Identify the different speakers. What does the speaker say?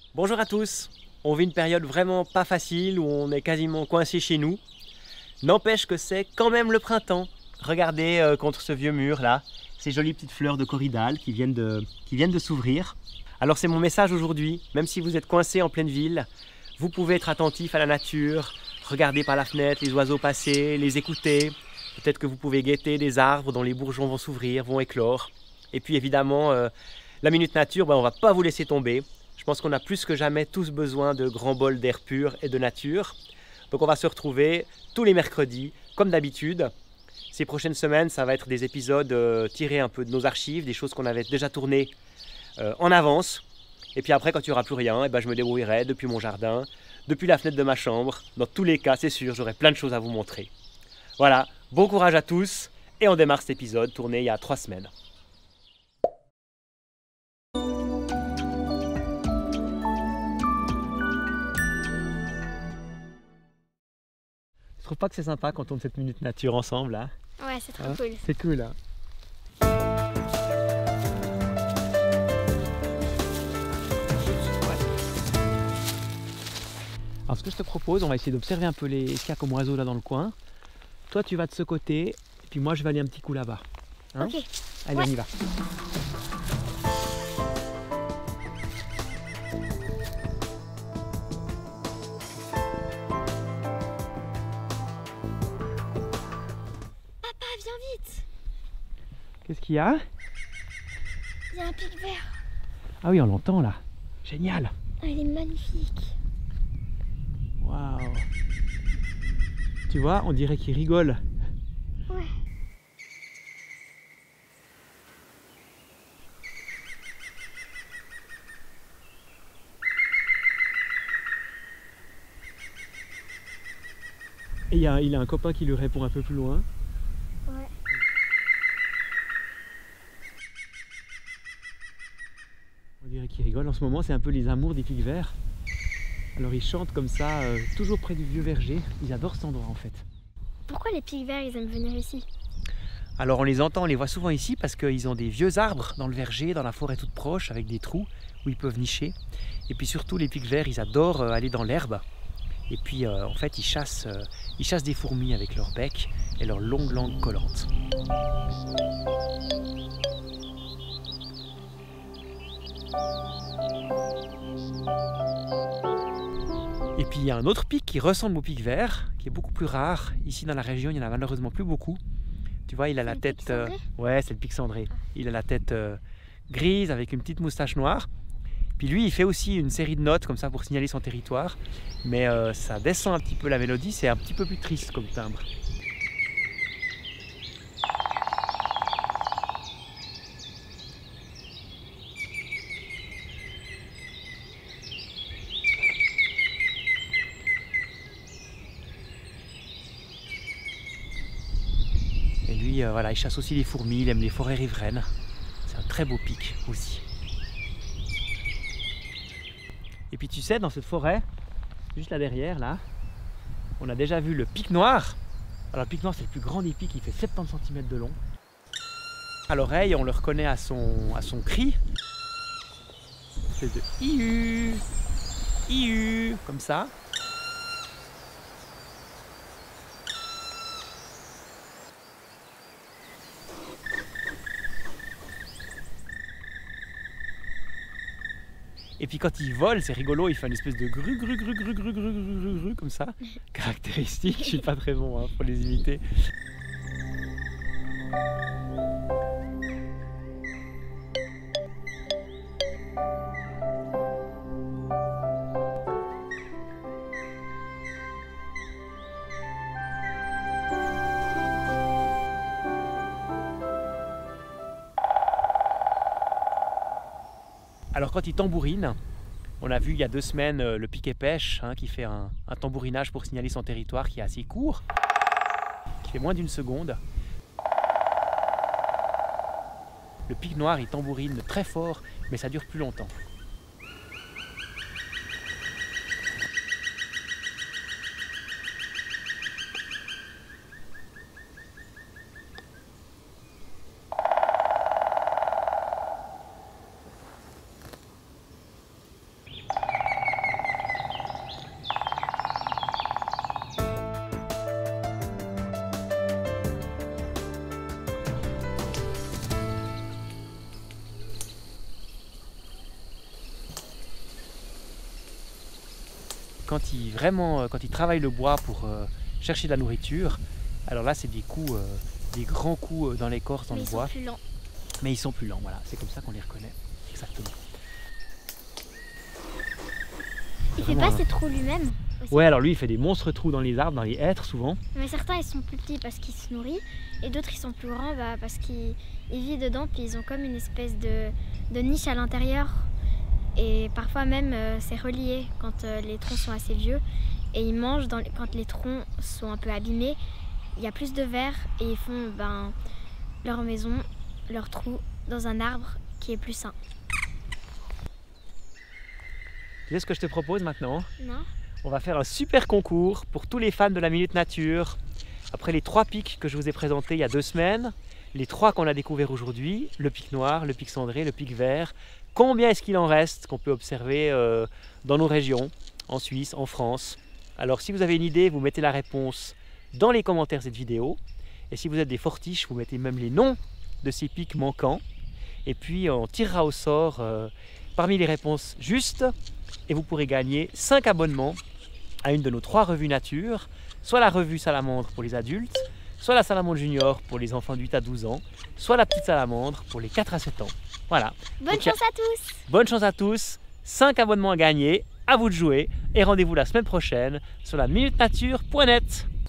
Speaker 1: Bonjour à tous. On vit une période vraiment pas facile où on est quasiment coincé chez nous. N'empêche que c'est quand même le printemps. Regardez contre ce vieux mur là, ces jolies petites fleurs de corydale qui viennent de s'ouvrir. Alors c'est mon message aujourd'hui, même si vous êtes coincé en pleine ville, vous pouvez être attentif à la nature, regarder par la fenêtre les oiseaux passer, les écouter. Peut-être que vous pouvez guetter des arbres dont les bourgeons vont s'ouvrir, vont éclore. Et puis évidemment, la Minute Nature, on ne va pas vous laisser tomber. Je pense qu'on a plus que jamais tous besoin de grands bols d'air pur et de nature. Donc on va se retrouver tous les mercredis, comme d'habitude. Ces prochaines semaines, ça va être des épisodes tirés un peu de nos archives, des choses qu'on avait déjà tournées en avance. Et puis après, quand il n'y aura plus rien, je me débrouillerai depuis mon jardin, depuis la fenêtre de ma chambre. Dans tous les cas, c'est sûr, j'aurai plein de choses à vous montrer. Voilà, bon courage à tous et on démarre cet épisode tourné il y a 3 semaines. Tu trouves pas que c'est sympa quand on tourne cette minute nature ensemble là?
Speaker 2: Ouais, c'est trop cool.
Speaker 1: C'est cool hein. Alors ce que je te propose, on va essayer d'observer un peu les qu'il y a comme oiseaux là dans le coin. Toi tu vas de ce côté, et puis moi je vais aller un petit coup là-bas. Hein?
Speaker 2: Ok.
Speaker 1: Allez,
Speaker 2: Ouais.
Speaker 1: on y va.
Speaker 2: Papa, viens vite.
Speaker 1: Qu'est-ce qu'il y a?
Speaker 2: Il y a un pic vert.
Speaker 1: Ah oui, on l'entend là. Génial.
Speaker 2: Ah, il est magnifique.
Speaker 1: Waouh. Tu vois, on dirait qu'il rigole.
Speaker 2: Ouais.
Speaker 1: Et il a un copain qui lui répond un peu plus loin.
Speaker 2: Ouais.
Speaker 1: On dirait qu'il rigole. En ce moment, c'est un peu les amours des pics verts. Alors ils chantent comme ça, toujours près du vieux verger. Ils adorent cet endroit en fait.
Speaker 2: Pourquoi les pics verts, ils aiment venir ici?
Speaker 1: Alors on les entend, on les voit souvent ici parce qu'ils ont des vieux arbres dans le verger, dans la forêt toute proche, avec des trous où ils peuvent nicher. Et puis surtout les pics verts, ils adorent aller dans l'herbe. Et puis en fait ils chassent des fourmis avec leur bec et leurs longues langues collantes. Et puis il y a un autre pic qui ressemble au pic vert, qui est beaucoup plus rare. Ici dans la région, il n'y en a malheureusement plus beaucoup. Tu vois, il a la
Speaker 2: le
Speaker 1: tête...
Speaker 2: pic cendré
Speaker 1: ouais, c'est le pic cendré. Il a la tête grise avec une petite moustache noire. Puis lui, il fait aussi une série de notes comme ça pour signaler son territoire. Mais ça descend un petit peu la mélodie, c'est un petit peu plus triste comme timbre. Et lui, voilà, il chasse aussi les fourmis, il aime les forêts riveraines. C'est un très beau pic aussi. Et puis tu sais, dans cette forêt, juste là derrière, là, on a déjà vu le pic noir. Alors le pic noir, c'est le plus grand des pics, il fait 70 cm de long. À l'oreille, on le reconnaît à son cri. C'est de iu, iu, comme ça. Et puis quand il vole, c'est rigolo, il fait une espèce de gru gru gru gru gru gru gru gru gru comme ça. Caractéristique, je suis pas très bon hein, pour les imiter. Alors quand il tambourine, on a vu il y a 2 semaines le piquet-pêche qui fait un tambourinage pour signaler son territoire qui est assez court, qui fait moins d'1 seconde. Le pic noir il tambourine très fort mais ça dure plus longtemps. quand ils travaillent le bois pour chercher de la nourriture, alors là c'est des coups, des grands coups dans l'écorce, dans
Speaker 2: Mais
Speaker 1: le
Speaker 2: ils
Speaker 1: bois.
Speaker 2: sont plus lents.
Speaker 1: Mais ils sont plus lents, voilà, c'est comme ça qu'on les reconnaît. Exactement.
Speaker 2: Il fait
Speaker 1: Vraiment,
Speaker 2: pas ses trous lui-même aussi.
Speaker 1: Ouais, alors lui il fait des monstres trous dans les arbres, dans les hêtres souvent.
Speaker 2: Mais certains ils sont plus petits parce qu'ils se nourrissent et d'autres ils sont plus grands parce qu'ils vivent dedans puis ils ont comme une espèce de niche à l'intérieur. Et parfois même c'est relié quand les troncs sont assez vieux et ils mangent quand les troncs sont un peu abîmés. Il y a plus de verre et ils font leur maison, leur trou dans un arbre qui est plus sain.
Speaker 1: Tu sais ce que je te propose maintenant?
Speaker 2: Non?
Speaker 1: On va faire un super concours pour tous les fans de la Minute Nature. Après les 3 pics que je vous ai présentés il y a 2 semaines, les 3 qu'on a découverts aujourd'hui, le pic noir, le pic cendré, le pic vert, combien est-ce qu'il en reste qu'on peut observer dans nos régions, en Suisse, en France? Alors si vous avez une idée, vous mettez la réponse dans les commentaires de cette vidéo. Et si vous êtes des fortiches, vous mettez même les noms de ces pics manquants. Et puis on tirera au sort parmi les réponses justes. Et vous pourrez gagner 5 abonnements à une de nos 3 revues nature, soit la revue Salamandre pour les adultes, soit la Salamandre Junior pour les enfants de 8 à 12 ans, soit la petite Salamandre pour les 4 à 7 ans. Voilà.
Speaker 2: Bonne
Speaker 1: Donc,
Speaker 2: chance à tous!
Speaker 1: bonne chance à tous, 5 abonnements à gagner, à vous de jouer et rendez-vous la semaine prochaine sur la minute nature.net.